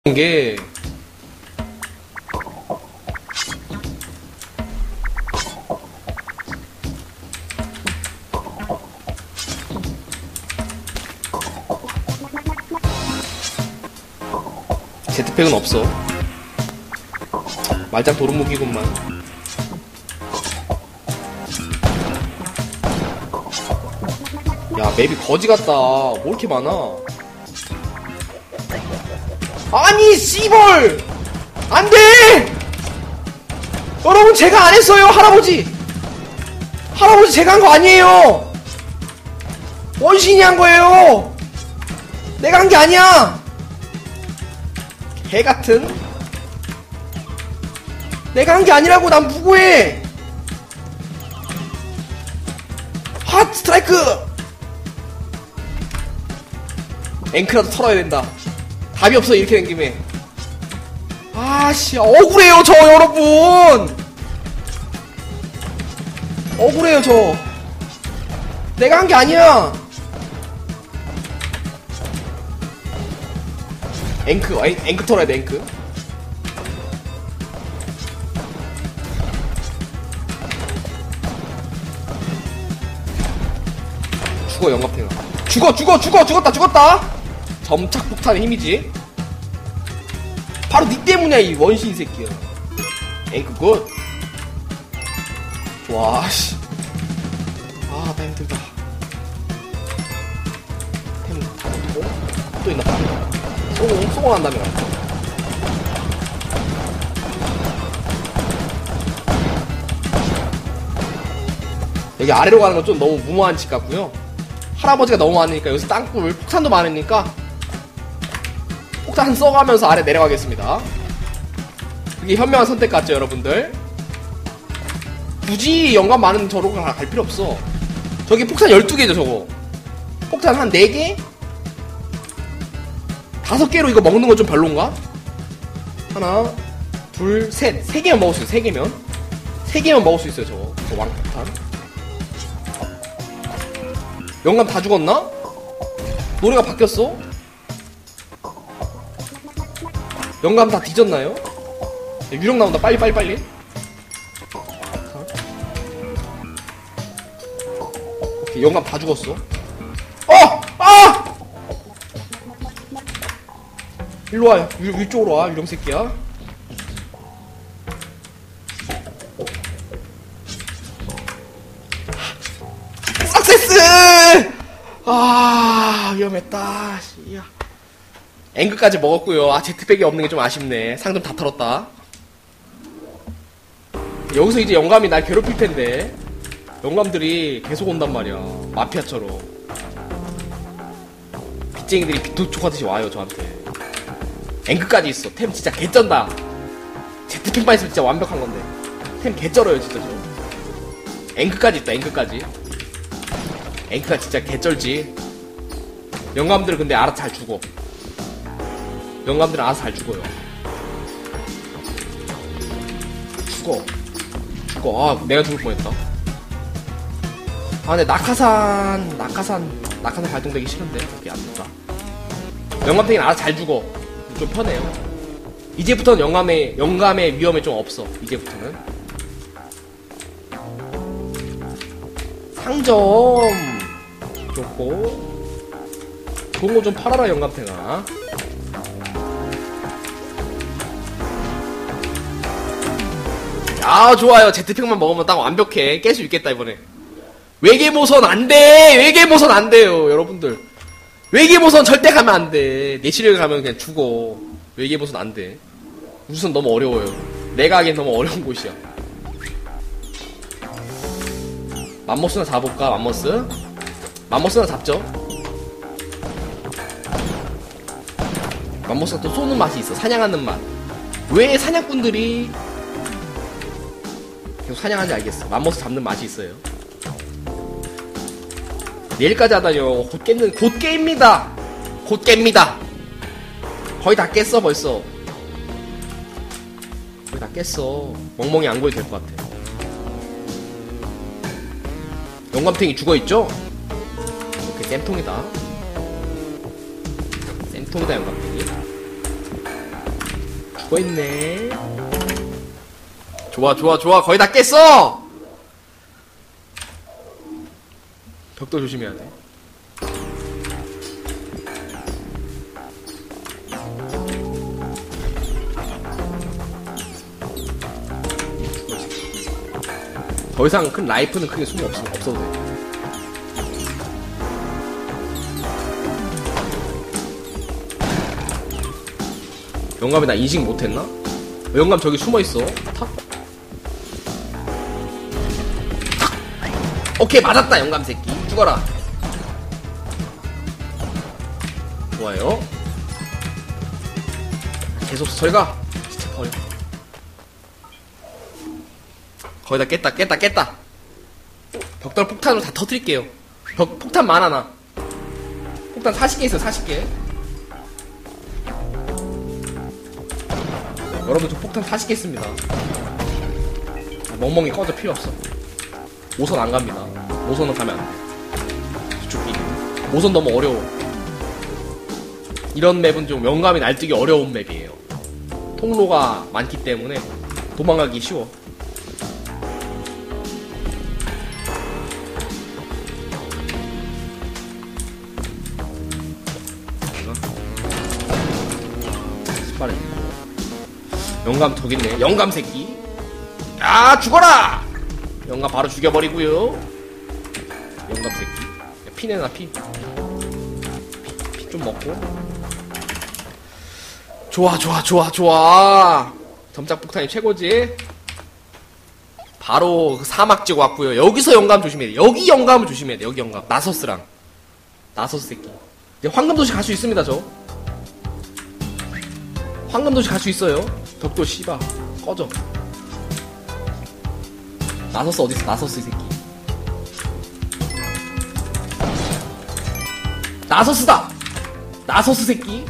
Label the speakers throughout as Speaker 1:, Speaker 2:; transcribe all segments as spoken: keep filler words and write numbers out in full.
Speaker 1: 게 제트팩은 없어. 말짱 도루묵이구만. 야, 맵이 거지 같다. 뭐 이렇게 많아? 아니, 씨벌! 안 돼! 여러분, 제가 안 했어요, 할아버지! 할아버지, 제가 한 거 아니에요! 원신이 한 거예요! 내가 한 게 아니야! 개 같은? 내가 한 게 아니라고, 난 무고해! 핫 스트라이크! 앵크라도 털어야 된다. 답이 없어, 이렇게 된 김에. 아씨, 억울해요, 저, 여러분! 억울해요, 저. 내가 한 게 아니야! 앵크, 앵, 앵크 털어야 돼, 앵크. 죽어, 영감탱아. 죽어, 죽어, 죽어, 죽었다, 죽었다! 점착 폭탄의 힘이지. 바로 니 때문이야, 이 원신 새끼야. 앵크 굿. 좋아, 씨. 아, 나 힘들다. 템 다 넣고 또 있나 봐. 쏘공, 쏘공 한다며. 여기 아래로 가는 건 좀 너무 무모한 짓 같고요. 할아버지가 너무 많으니까 여기서 땅굴, 폭탄도 많으니까 폭탄 써가면서 아래 내려가겠습니다. 이게 현명한 선택 같죠, 여러분들? 굳이 영감 많은 저로 갈 필요 없어. 저기 폭탄 열두 개죠, 저거. 폭탄 한 네 개? 다섯 개로 이거 먹는 건 좀 별론가? 하나, 둘, 셋. 세 개만 먹을 수 있어요, 세 개면. 세 개만 먹을 수 있어요, 저거. 저 왕폭탄. 영감 다 죽었나? 노래가 바뀌었어? 영감 다 뒤졌나요? 유령 나온다. 빨리 빨리 빨리. 오케이, 영감 다 죽었어. 어! 아! 일로와. 위, 위쪽으로 와, 유령 새끼야. 석세스! 아, 위험했다. 씨야. 앵그까지 먹었고요. 아, 제트팩이 없는 게 좀 아쉽네. 상점 다 털었다. 여기서 이제 영감이 날 괴롭힐 텐데. 영감들이 계속 온단 말이야. 마피아처럼. 빚쟁이들이 빚도촉하듯이 와요, 저한테. 앵그까지 있어. 템 진짜 개쩐다. 제트팩만 있으면 진짜 완벽한 건데. 템 개쩔어요, 진짜 저. 앵그까지 있다, 앵그까지. 앵크가 진짜 개쩔지. 영감들 근데 알아서 잘 죽어. 영감들은 알아서 잘 죽어요. 죽어. 죽어. 아, 내가 죽을 뻔했다. 아, 근데 낙하산, 낙하산, 낙하산 발동되기 싫은데. 그게 안 된다. 영감탱이는 알아서 잘 죽어. 좀 편해요. 이제부터는 영감의, 영감의 위험이 좀 없어. 이제부터는. 상점. 좋고. 좋은 거 좀 팔아라, 영감탱아. 아, 좋아요. 제트팩만 먹으면 딱 완벽해. 깰 수 있겠다, 이번에. 외계모선 안 돼! 외계모선 안 돼요, 여러분들. 외계모선 절대 가면 안 돼. 내치력에 가면 그냥 죽어. 외계모선 안 돼. 우선 너무 어려워요. 내가 하기엔 너무 어려운 곳이야. 맘모스나 잡아볼까, 맘모스? 맘모스나 잡죠? 맘모스가 또 쏘는 맛이 있어. 사냥하는 맛. 왜 사냥꾼들이 계속 사냥하는지 알겠어. 맘모스 잡는 맛이 있어요. 내일까지 하다뇨. 곧 깼는, 곧 깹니다. 곧 깹니다. 거의 다 깼어, 벌써. 거의 다 깼어. 멍멍이 안 구해도 될 것 같아. 영감탱이 죽어있죠? 오케이, 쌤통이다. 쌤통이다, 영감탱이. 수고했네. 좋아 좋아 좋아 거의 다 깼어. 벽돌 조심해야 돼. 더 이상 큰 라이프는 크게 숨이 없어, 없어도 돼. 영감이 나 인식 못했나? 영감 저기 숨어있어. 탁. 오케이 맞았다 영감 새끼. 죽어라. 좋아요. 계속 저리가. 진짜 버려. 거의 다 깼다 깼다 깼다. 벽돌 폭탄으로 다 터뜨릴게요. 벽 폭탄 많아 나. 폭탄 사십 개 있어 사십 개. 여러분 저 폭탄 사십 개 있습니다. 아, 멍멍이 꺼져 필요 없어. 오선 안 갑니다. 오선은 가면 안 돼. 죽기. 오선 너무 어려워. 이런 맵은 좀 영감이 날뛰기 어려운 맵이에요. 통로가 많기 때문에 도망가기 쉬워. 스파레. 영감 저기 있네. 영감 새끼. 야 죽어라. 영감 바로 죽여버리고요. 영감 새끼. 야, 피 내놔 피. 피 좀 먹고. 좋아 좋아 좋아 좋아. 점착 폭탄이 최고지. 바로 그 사막 지고 왔고요. 여기서 영감 조심해야 돼. 여기 영감을 조심해야 돼. 여기 영감. 나서스랑 나서스 새끼. 이제 황금도시 갈 수 있습니다 저. 황금도시 갈 수 있어요. 벽돌 씨바 꺼져. 나서스 어딨어 나서스 이 새끼. 나서스다. 나서스 새끼.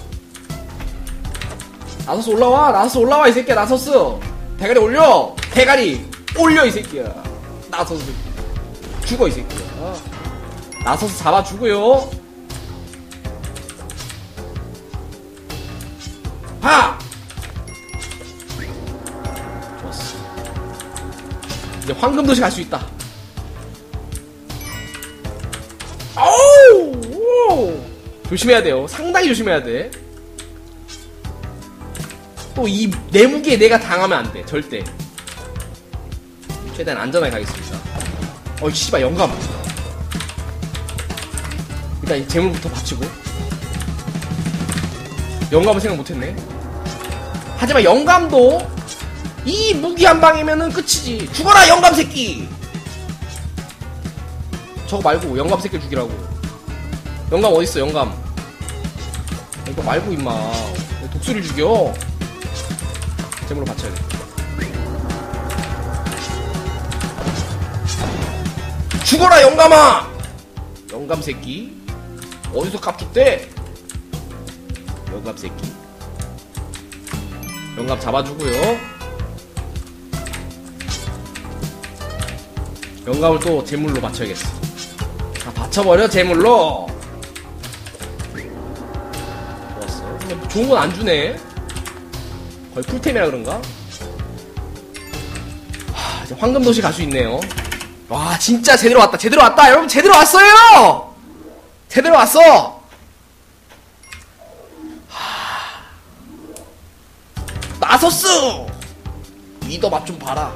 Speaker 1: 나서스 올라와. 나서스 올라와 이 새끼야. 나서스 대가리 올려. 대가리 올려 이 새끼야. 나서스 새끼. 죽어 이 새끼야. 나서스 잡아주고요. 하! 좋았어. 이제 황금도시 갈 수 있다. 어우! 조심해야 돼요. 상당히 조심해야 돼. 또 이 내 무게에 내가 당하면 안 돼. 절대. 최대한 안전하게 가겠습니다. 어이 씨발 영감. 일단 이 재물부터 바치고. 영감을 생각 못했네. 하지만 영감도 이 무기 한 방이면은 끝이지. 죽어라 영감 새끼. 저거 말고 영감 새끼 죽이라고. 영감 어딨어 영감. 이거 말고 임마. 독수리를 죽여. 재물로 바쳐야 돼. 죽어라 영감아. 영감 새끼. 어디서 깝툭대. 영감 새끼. 영감 잡아주고요. 영감을 또 재물로 바쳐야겠어. 자 바쳐버려 재물로. 좋았어. 근데 좋은 건 안 주네. 거의 풀템이라 그런가? 하, 이제 황금도시 갈 수 있네요. 와 진짜 제대로 왔다. 제대로 왔다. 여러분 제대로 왔어요. 제대로 왔어. 나서스! 리더 맛 좀 봐라.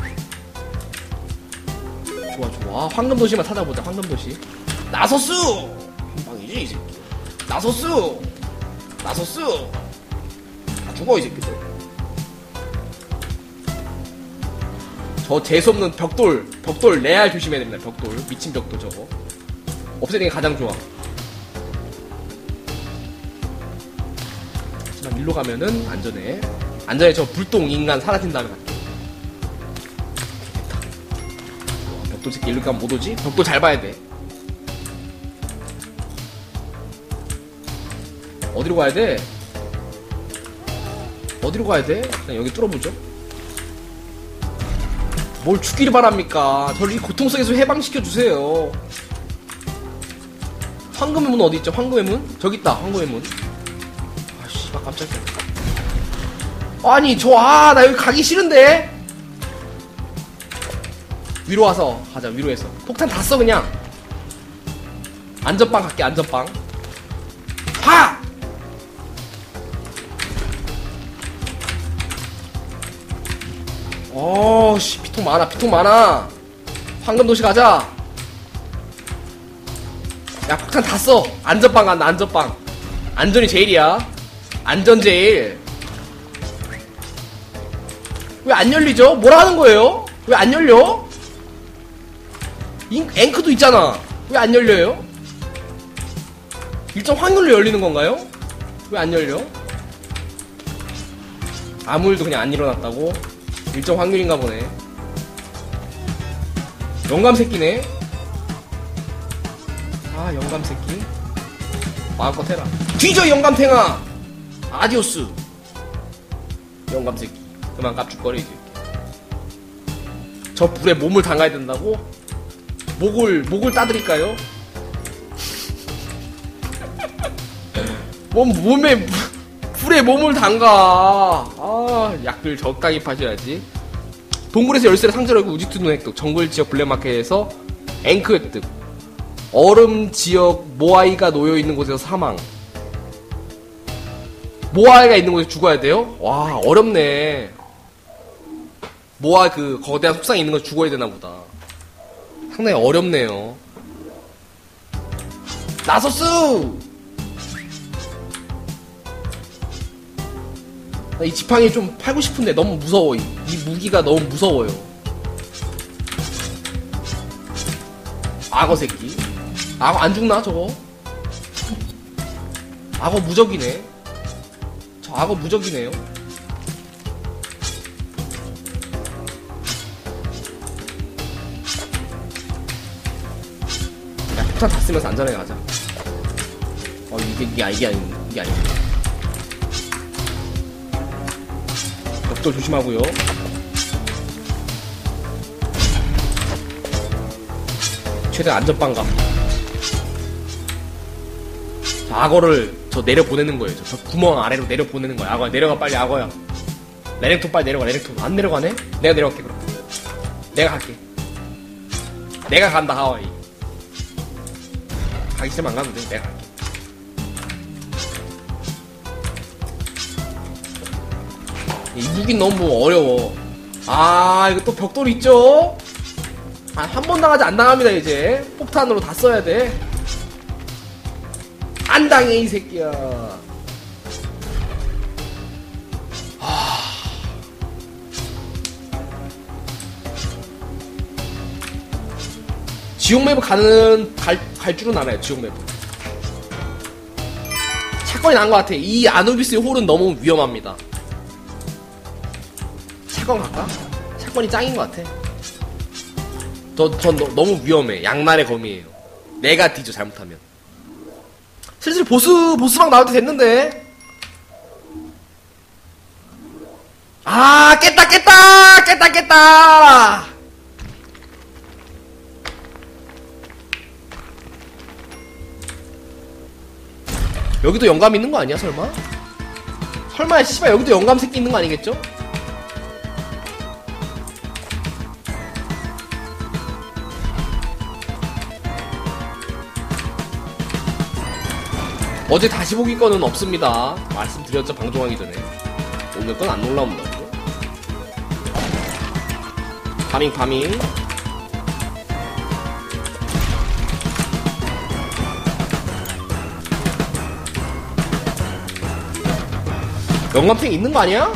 Speaker 1: 좋아 좋아. 황금도시만 찾아보자. 황금도시. 나서스! 한방이지 이 새끼. 나서스! 나서스! 다 죽어 이 새끼들. 저 재수없는 벽돌 벽돌 레알 조심해야 됩니다. 벽돌 미친 벽돌 저거 없애는 게 가장 좋아. 하지만 일로 가면은 안전해. 안전해. 저 불똥 인간 사라진 다음에 갈게. 됐다. 벽돌 새끼 일로 가면 못 오지? 벽돌 잘 봐야 돼. 어디로 가야 돼? 어디로 가야 돼? 그냥 여기 뚫어보죠. 뭘 죽기를 바랍니까? 저를 이 고통 속에서 해방시켜주세요. 황금의 문 어디 있죠? 황금의 문? 저기 있다. 황금의 문. 아 씨발 깜짝이야. 아니 저 아 나 여기 가기 싫은데. 위로 와서 가자. 위로에서 폭탄 다 써 그냥. 안전빵 갈게. 안전빵 파! 어씨 피통 많아. 피통 많아. 황금도시 가자. 야 폭탄 다 써. 안전빵 간다. 안전빵. 안전이 제일이야. 안전 제일. 왜 안 열리죠? 뭐라 하는 거예요? 왜 안 열려? 잉, 앵크도 있잖아. 왜 안 열려요? 일정 확률로 열리는 건가요? 왜 안 열려? 아무 일도 그냥 안 일어났다고? 일정 확률인가 보네. 영감 새끼네. 아 영감 새끼. 마음껏 해라. 뒤져 영감탱아. 아디오스. 영감 새끼. 그만 깝죽거리지. 저 불에 몸을 담가야 된다고? 목을 목을 따드릴까요? 몸 몸에 불에 몸을 담가. 아 약을 적당히 파셔야지. 동굴에서 열쇠를 상자로 열고 우지투는 획득. 정글 지역 블랙마켓에서 앵크 획득. 얼음 지역 모아이가 놓여 있는 곳에서 사망. 모아이가 있는 곳에 죽어야 돼요? 와 어렵네. 모아 그 거대한 속상에 있는 거 죽어야 되나 보다. 상당히 어렵네요. 나소스! 이 지팡이 좀 팔고 싶은데 너무 무서워. 이, 이 무기가 너무 무서워요. 악어 새끼. 악어 안 죽나 저거? 악어 무적이네. 저 악어 무적이네요. 야 폭탄 다 쓰면서 안전하게 가자. 어 이게 이게 이게 아니 이게 아니. 벽돌 조심하고요. 최대한 안전빵가. 자, 악어를 저 내려 보내는 거예요. 저, 저 구멍 아래로 내려 보내는 거야. 악어야 내려가 빨리. 악어야 레넥톤 빨리 내려가. 레넥톤 안 내려가네? 내가 내려갈게 그럼. 내가 갈게. 내가 간다 하와이. 가기 싫으면 안 가도 돼. 내가 갈게. 이 무기는 너무 어려워. 아 이거 또 벽돌 있죠? 아, 한 번 당하지 안 당합니다. 이제 폭탄으로 다 써야 돼. 안 당해 이 새끼야. 하... 지옥맵을 가는 갈, 갈 줄은 알아요. 지옥맵 사건이 난 것 같아. 이 아누비스의 홀은 너무 위험합니다. 사건 갈까? 사건이 짱인 것 같아. 저, 저 너, 너무 위험해. 양날의 검이에요. 내가 뒤져 잘못하면. 슬슬 보스 보스방 나올 때 됐는데. 아 깼다 깼다 깼다 깼다. 여기도 영감 있는 거 아니야 설마? 설마 씨발 여기도 영감 새끼 있는 거 아니겠죠? 어제 다시 보기 건은 없습니다. 말씀드렸죠 방송하기 전에. 오늘 건 안 올라온다고. 파밍 파밍. 영감탱이 있는 거 아니야?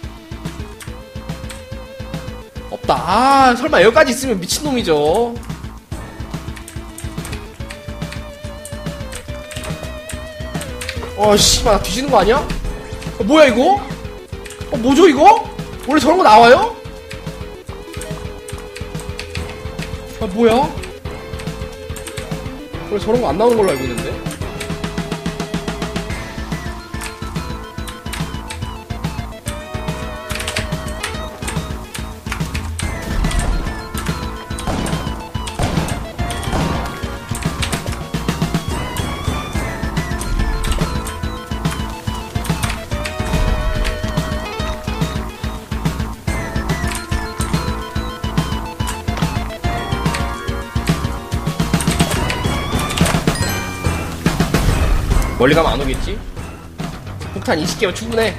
Speaker 1: 없다. 아 설마 여기까지 있으면 미친놈이죠. 어 씨발 뒤지는 거 아니야? 어, 뭐야 이거? 어 뭐죠 이거? 원래 저런 거 나와요? 아 뭐야? 원래 저런 거 안 나오는 걸로 알고 있는데. 멀리 가면 안 오겠지? 폭탄 이십 개면 충분해.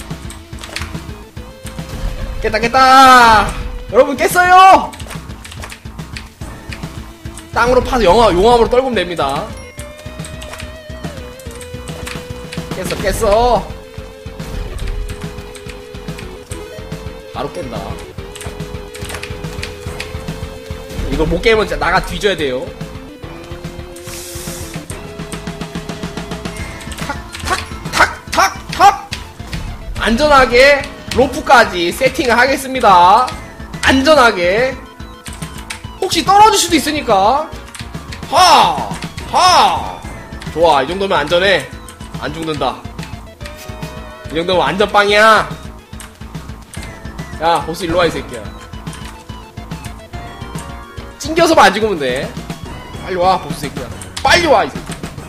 Speaker 1: 깼다 깼다. 여러분 깼어요. 땅으로 파서 영화, 용암으로 떨구면 됩니다. 깼어 깼어. 바로 깬다. 이거 못 깨면 진짜 나가 뒤져야 돼요. 탁탁탁탁탁. 안전하게 로프까지 세팅을 하겠습니다. 안전하게. 혹시 떨어질 수도 있으니까. 하! 하! 좋아, 이 정도면 안전해. 안 죽는다. 이 정도면 안전빵이야. 야, 보스 일로와, 이 새끼야. 찡겨서만 안 죽으면 돼. 빨리 와, 보스 새끼야. 빨리 와, 이 새끼야.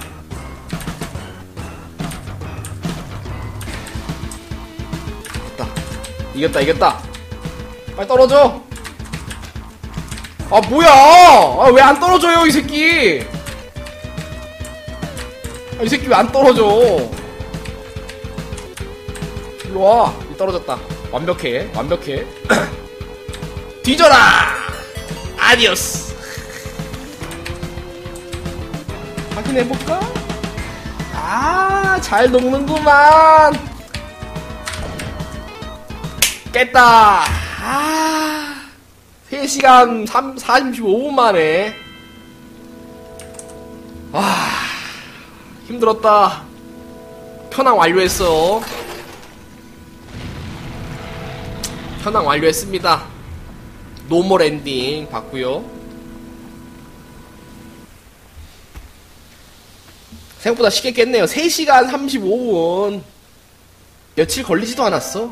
Speaker 1: 됐다. 이겼다, 이겼다. 빨리 떨어져. 아, 뭐야! 아, 왜 안 떨어져요, 이 새끼! 아, 이 새끼 왜 안 떨어져? 일로 와. 떨어졌다. 완벽해. 완벽해. 뒤져라! 아디오스! 확인해볼까? 아, 잘 녹는구만! 깼다! 아, 세 시간 사십오 분 만에. 와, 힘들었다. 편항 완료했어. 편항 완료했습니다. 노멀 엔딩 봤고요. 생각보다 쉽게 깼네요. 세 시간 삼십오 분. 며칠 걸리지도 않았어.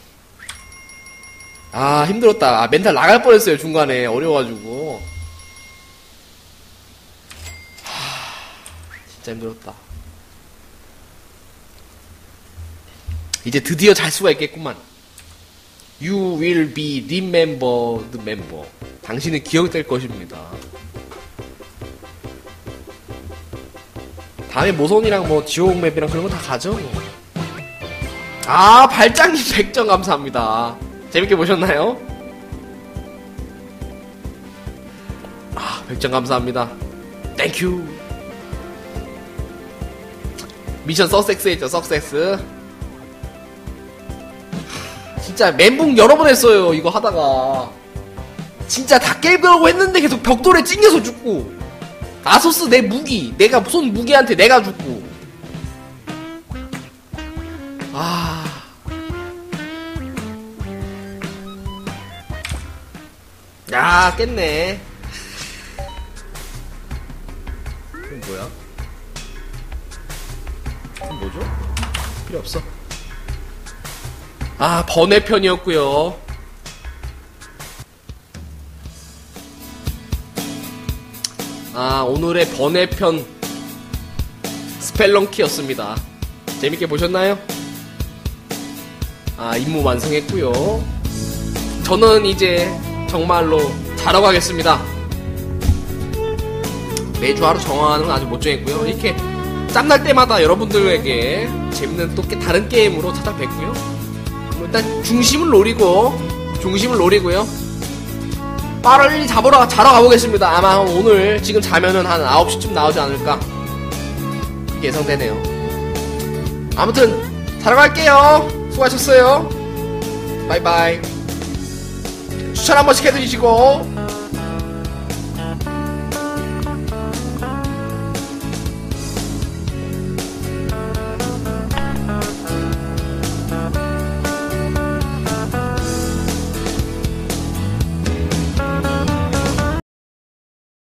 Speaker 1: 아, 힘들었다. 아, 멘탈 나갈 뻔했어요. 중간에 어려워가지고. 하, 진짜 힘들었다. 이제 드디어 잘 수가 있겠구만. You will be remembered member. 당신은 기억될 것입니다. 다음에 모선이랑 뭐 지옥 맵이랑 그런 거 다 가죠. 아, 발장님 백 점 감사합니다. 재밌게 보셨나요? 아, 백 점 감사합니다. 땡큐. 미션 석세스 했죠, 석세스. 진짜 멘붕 여러 번 했어요, 이거 하다가. 진짜 다 깨려고 했는데 계속 벽돌에 찡겨서 죽고. 아소스 내 무기, 내가 손 무기한테 내가 죽고. 아. 야, 깼네. 이건 뭐야? 이건 뭐죠? 필요 없어. 아, 번외편이었고요. 아, 오늘의 번외편 스펠런키였습니다. 재밌게 보셨나요? 아, 임무 완성했고요. 저는 이제 정말로 자러 가겠습니다. 매주 하루 정하는 건 아직 못 정했고요. 이렇게 짬날 때마다 여러분들에게 재밌는 또 다른 게임으로 찾아뵙고요. 일단 중심을 노리고 중심을 노리고요. 빨리 잡으러 자러 가보겠습니다. 아마 오늘 지금 자면은 한 아홉 시쯤 나오지 않을까 예상되네요. 아무튼 자러 갈게요. 수고하셨어요. 바이바이. 추천 한 번씩 해드리시고